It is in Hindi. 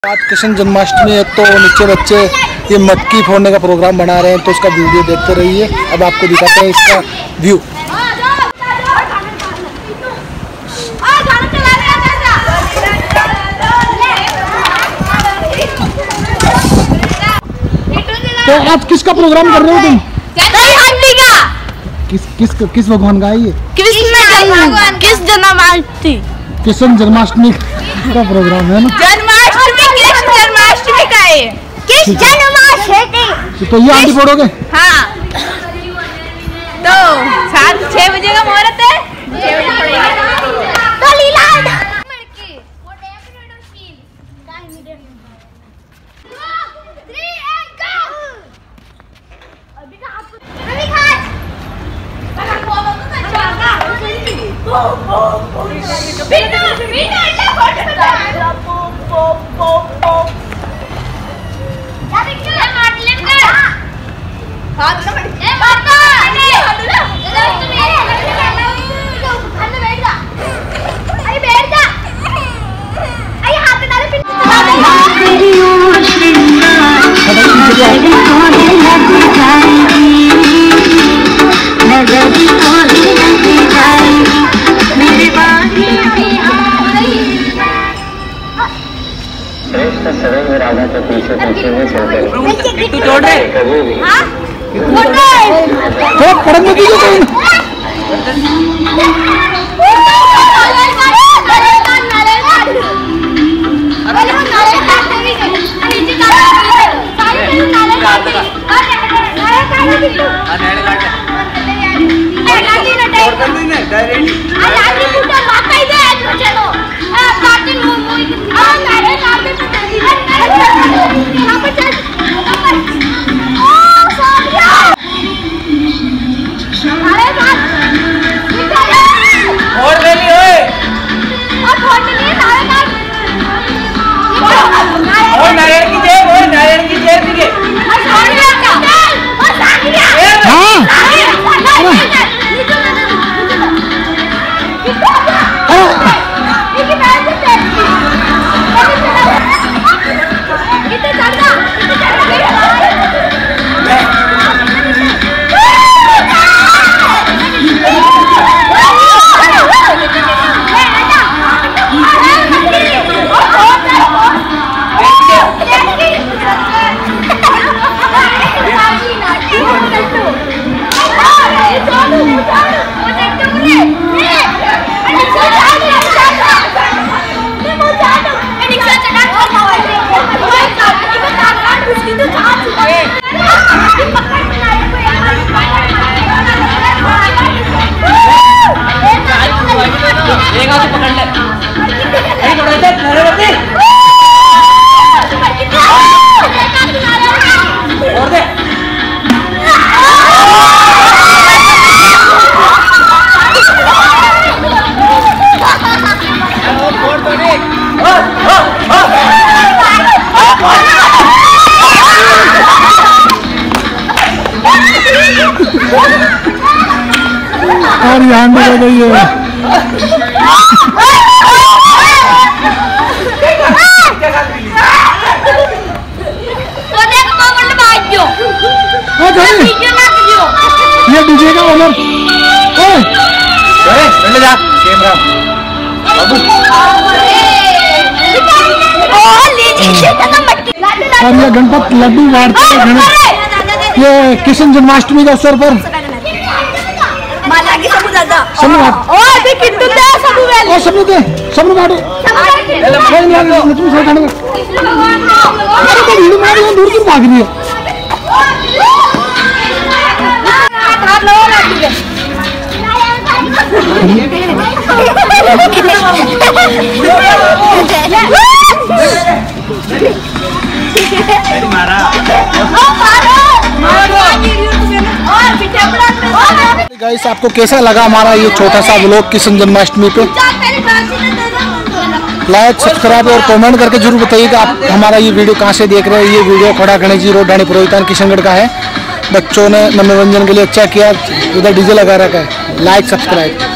आज कृष्ण जन्माष्टमी है तो नीचे बच्चे ये मटकी फोड़ने का प्रोग्राम बना रहे हैं, तो उसका वीडियो देखते रहिए। अब आपको दिखाते हैं इसका व्यू। तो आज किसका प्रोग्राम कर रहे हो तुम? किस भगवान का है ये? कृष्ण जन्माष्टमी। कृष्ण जन्माष्टमी का प्रोग्राम है ना? जन्माष्टमी कृष्ण जन्माष्टमी का है। कृष्ण जन्माष्टमी तो ये आंटी फोड़ोगे? हाँ, तो 6 बजे का मुहूर्त है। 6 बजे फोड़ेंगे। तो लीला और यहाँ हो गई है। ये डीजे का ओनर जा कैमरा और ये गणपत लड्डू बांटते हैं गणेश। ये कृष्ण जन्माष्टमी के अवसर पर दूर दूर भाग रही है। गाइस, आपको कैसा लगा हमारा ये छोटा सा व्लॉग कृष्ण जन्माष्टमी पे? लाइक, सब्सक्राइब और कमेंट करके जरूर बताइएगा आप हमारा ये वीडियो कहाँ से देख रहे हैं। ये वीडियो खड़ा गणेश जी रोड ढाणी पुरोहितान किशनगढ़ का है। बच्चों ने मनोरंजन के लिए अच्छा किया, उधर डीजे लगा रखा है। Like subscribe.